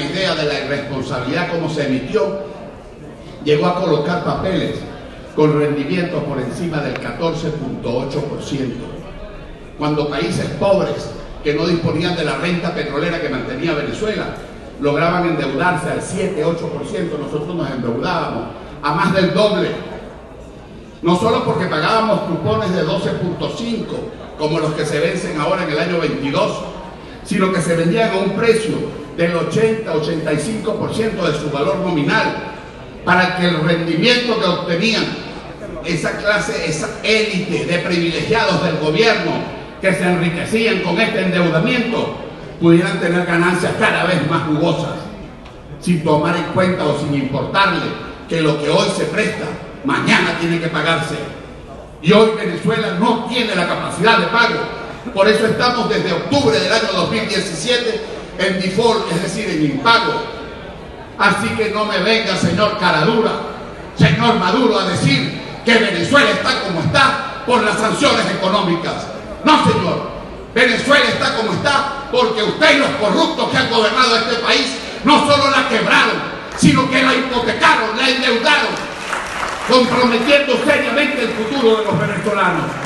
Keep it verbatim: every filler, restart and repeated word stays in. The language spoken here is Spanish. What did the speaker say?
idea de la irresponsabilidad como se emitió, llegó a colocar papeles con rendimientos por encima del catorce punto ocho por ciento, cuando países pobres que no disponían de la renta petrolera que mantenía Venezuela lograban endeudarse al siete, ocho por ciento, nosotros nos endeudábamos a más del doble, no solo porque pagábamos cupones de doce punto cinco como los que se vencen ahora en el año veintidós, sino que se vendían a un precio del ochenta, ochenta y cinco por ciento de su valor nominal, para que el rendimiento que obtenían esa clase, esa élite de privilegiados del gobierno que se enriquecían con este endeudamiento, pudieran tener ganancias cada vez más jugosas, sin tomar en cuenta o sin importarle que lo que hoy se presta, mañana tiene que pagarse. Y hoy Venezuela no tiene la capacidad de pago. Por eso estamos desde octubre del año dos mil diecisiete en default, es decir, en impago. Así que no me venga, señor Caradura, señor Maduro, a decir que Venezuela está como está por las sanciones económicas. No, señor. Venezuela está como está porque usted y los corruptos que han gobernado este país no solo la quebraron, sino que la hipotecaron, la endeudaron, comprometiendo seriamente el futuro de los venezolanos.